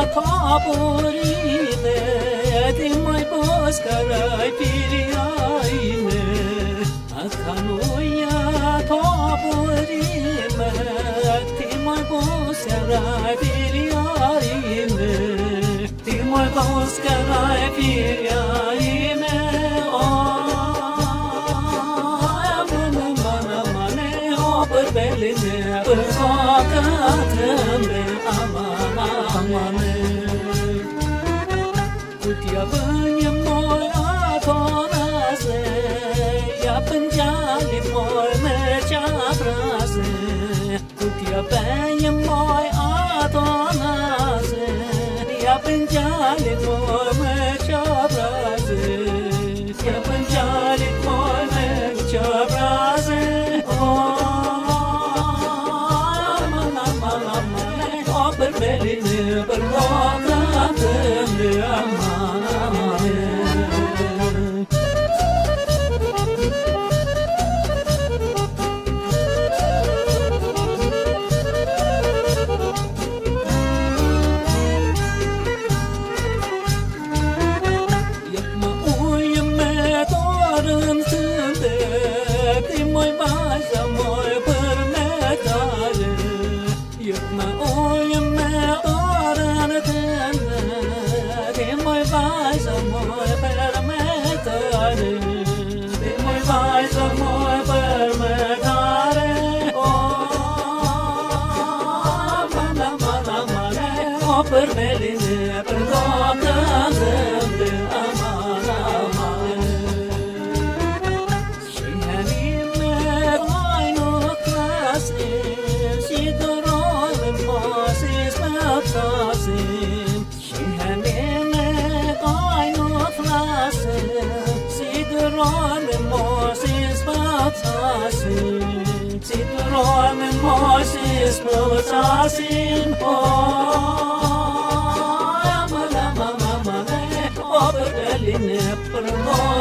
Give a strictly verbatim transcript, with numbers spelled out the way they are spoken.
taburine Dimai boscarai piriaine Atanuia taburine Dimai boscarai piriaine Dimai boscarai piriaine Beline berfakatembe amana amane Kutia banyamoy atonase ya penjali moy mechabrase Kutia banyamoy atonase ya penjali moy mechabrase ya penjali moy mechabrase Beline berfakatembe amana amane Yakma uyeme torun sende Timoy basa moy permetare Yakma uyeme torun sende Timoy basa moy permetare Timoy basa moy permetare Oh mana mana mana Oh per Beline per fakatembe amana amane She had him met I know classes She got all the bosses baptizing She had him met I know classes She got all the bosses baptizing She got all the bosses baptizing Oh Beline per